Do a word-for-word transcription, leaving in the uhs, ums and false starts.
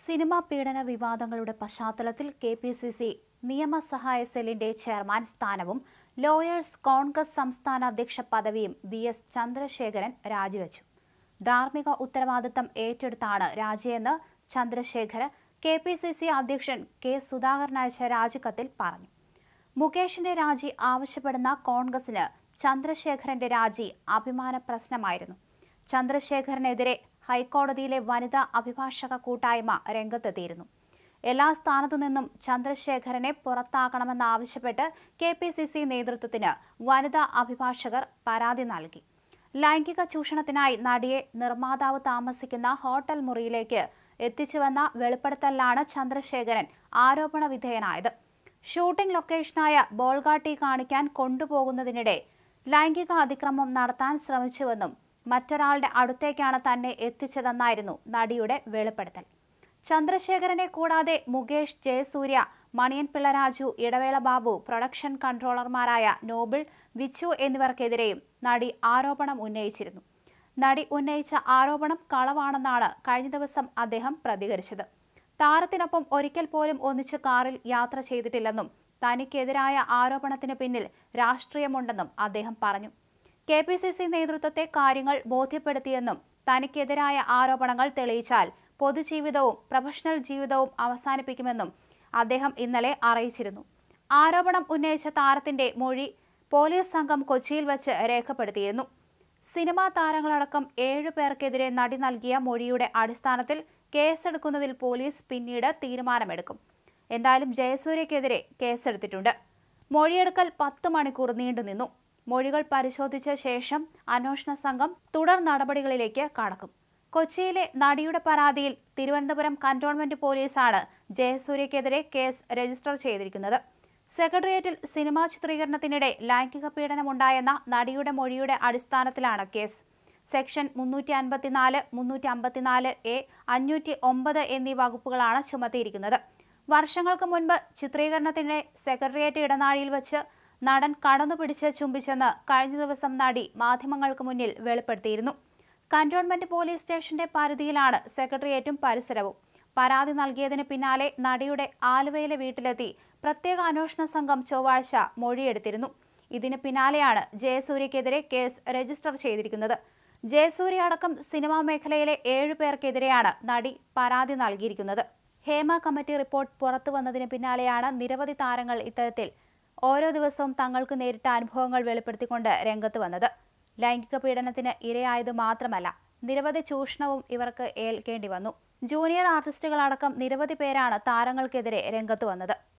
Cinema പീഡന വിവാദങ്ങളുടെ പശ്ചാത്തലത്തിൽ കെ പി സി സി നിയമസഹായ സെല്ലിന്റെ ചെയർമാൻ സ്ഥാനവും ലോയേഴ്സ് കോൺഗ്രസ് സംസ്ഥാന അധ്യക്ഷ പദവിയും വി എസ് ചന്ദ്രശേഖരൻ രാജിവെച്ചു. ധാർമ്മിക ഉത്തരവാദിത്തം ഏറ്റെടുത്താണ് രാജിയെന്ന് Chandrasekharan K P C C അധ്യക്ഷൻ കെ സുധാകരൻ അയച്ച രാജിക്കത്തിൽ പറഞ്ഞു. മുകേഷിന്റെ രാജി ആവശ്യപ്പെടുന്ന കോൺഗ്രസിന് ചന്ദ്രശേഖരന്റെ രാജി അഭിമാന പ്രശ്നമായിരുന്നു. ചന്ദ്രശേഖരനെതിരെ ഹൈക്കോടതിയിലെ വനിതാ അഭിഭാഷക കൂട്ടായ്മ രംഗത്തെത്തിയിരുന്നു. എല്ലാ സ്ഥാനത്തു നിന്നും ചന്ദ്രശേഖരനെ പുറത്താക്കണമെന്നാവശ്യപ്പെട്ട് കെ പി സി സി നേതൃത്വത്തിന് വനിതാ അഭിഭാഷകർ പരാതി നൽകി. ലൈംഗിക ചൂഷണത്തിനായി നടിയെ നിർമ്മാതാവ് താമസിക്കുന്ന ഹോട്ടൽ മുറിയിലേക്ക് എത്തിച്ചുവെന്ന വെളിപ്പെടുത്തലിലാണ് ചന്ദ്രശേഖരൻ ആരോപണ വിധേയനായത്. ഷൂട്ടിംഗ് ലൊക്കേഷനായ ബോൾഗാട്ടി കാണിക്കാൻ കൊണ്ടുപോകുന്നതിനിടെ ലൈംഗിക അതിക്രമം നടത്താൻ ശ്രമിച്ചുവെന്നും മറ്റൊരാളുടെ അടുത്തേക്കാണ് തന്നെ എത്തിച്ചതെന്നായിരുന്നു നടിയുടെ വെളിപ്പെടുത്തൽ. ചന്ദ്രശേഖരനെ കൂടാതെ മുകേഷ്, ജയസൂര്യ, മണിയൻ പിള്ളരാജു, ഇടവേള ബാബു, പ്രൊഡക്ഷൻ കൺട്രോളർമാരായ നോബിൾ, വിച്ചു എന്നിവർക്കെതിരെയും നടി ആരോപണം ഉന്നയിച്ചിരുന്നു. നടി ഉന്നയിച്ച ആരോപണം കളവാണെന്നാണ് കഴിഞ്ഞ ദിവസം അദ്ദേഹം പ്രതികരിച്ചത്. താരത്തിനൊപ്പം ഒരിക്കൽ പോലും ഒന്നിച്ച് കാറിൽ യാത്ര ചെയ്തിട്ടില്ലെന്നും തനിക്കെതിരായ ആരോപണത്തിന് പിന്നിൽ രാഷ്ട്രീയമുണ്ടെന്നും അദ്ദേഹം പറഞ്ഞു. കെ പി സി സി നേതൃത്വത്തെ കാര്യങ്ങൾ ബോധ്യപ്പെടുത്തിയെന്നും തനിക്കെതിരായ ആരോപണങ്ങൾ തെളിയിച്ചാൽ പൊതുജീവിതവും പ്രൊഫഷണൽ ജീവിതവും അവസാനിപ്പിക്കുമെന്നും അദ്ദേഹം ഇന്നലെ അറിയിച്ചിരുന്നു. ആരോപണം ഉന്നയിച്ച താരത്തിന്റെ മൊഴി പോലീസ് സംഘം കൊച്ചിയിൽ വച്ച് രേഖപ്പെടുത്തിയിരുന്നു. സിനിമാ താരങ്ങളടക്കം ഏഴു പേർക്കെതിരെ നടി നൽകിയ മൊഴിയുടെ അടിസ്ഥാനത്തിൽ കേസെടുക്കുന്നതിൽ പോലീസ് പിന്നീട് തീരുമാനമെടുക്കും. എന്തായാലും ജയസൂര്യക്കെതിരെ കേസെടുത്തിട്ടുണ്ട്. മൊഴിയെടുക്കൽ പത്ത് മണിക്കൂർ നീണ്ടുനിന്നു. മൊഴികൾ പരിശോധിച്ച ശേഷം അന്വേഷണ സംഘം തുടർ നടപടികളിലേക്ക് കടക്കും. കൊച്ചിയിലെ നടിയുടെ പരാതിയിൽ തിരുവനന്തപുരം കന്റോൺമെന്റ് പോലീസാണ് ജയസൂര്യക്കെതിരെ കേസ് രജിസ്റ്റർ ചെയ്തിരിക്കുന്നത്. സെക്രട്ടേറിയറ്റിൽ സിനിമാ ചിത്രീകരണത്തിനിടെ ലൈംഗിക പീഡനമുണ്ടായെന്ന നടിയുടെ മൊഴിയുടെ അടിസ്ഥാനത്തിലാണ് കേസ്. സെക്ഷൻ മുന്നൂറ്റി അൻപത്തിനാല്, മുന്നൂറ്റി അമ്പത്തിനാല് എ, അഞ്ഞൂറ്റി ഒമ്പത് എന്നീ വകുപ്പുകളാണ് ചുമത്തിയിരിക്കുന്നത്. വർഷങ്ങൾക്ക് മുൻപ് ചിത്രീകരണത്തിനിടെ സെക്രട്ടേറിയറ്റ് ഇടനാഴിയിൽ വച്ച് നടൻ കടന്നുപിടിച്ച് ചുംബിച്ചെന്ന് കഴിഞ്ഞ ദിവസം നടി മാധ്യമങ്ങൾക്ക് മുന്നിൽ വെളിപ്പെടുത്തിയിരുന്നു. കന്റോൺമെന്റ് പോലീസ് സ്റ്റേഷന്റെ പരിധിയിലാണ് സെക്രട്ടേറിയറ്റും പരിസരവും. പരാതി നൽകിയതിന് പിന്നാലെ നടിയുടെ ആലുവയിലെ വീട്ടിലെത്തി പ്രത്യേക അന്വേഷണ സംഘം ചൊവ്വാഴ്ച മൊഴിയെടുത്തിരുന്നു. ഇതിന് പിന്നാലെയാണ് ജയസൂര്യക്കെതിരെ കേസ് രജിസ്റ്റർ ചെയ്തിരിക്കുന്നത്. ജയസൂര്യ അടക്കം സിനിമാ മേഖലയിലെ ഏഴു പേർക്കെതിരെയാണ് നടി പരാതി നൽകിയിരിക്കുന്നത്. ഹേമ കമ്മിറ്റി റിപ്പോർട്ട് പുറത്തു വന്നതിന് പിന്നാലെയാണ് നിരവധി താരങ്ങൾ ഇത്തരത്തിൽ ഓരോ ദിവസവും തങ്ങൾക്ക് നേരിട്ട അനുഭവങ്ങൾ വെളിപ്പെടുത്തിക്കൊണ്ട് രംഗത്ത് വന്നത്. ലൈംഗിക പീഡനത്തിന് ഇരയായത് മാത്രമല്ല, നിരവധി ചൂഷണവും ഇവർക്ക് ഏൽക്കേണ്ടി വന്നു. ജൂനിയർ ആർട്ടിസ്റ്റുകളടക്കം നിരവധി പേരാണ് താരങ്ങൾക്കെതിരെ രംഗത്ത് വന്നത്.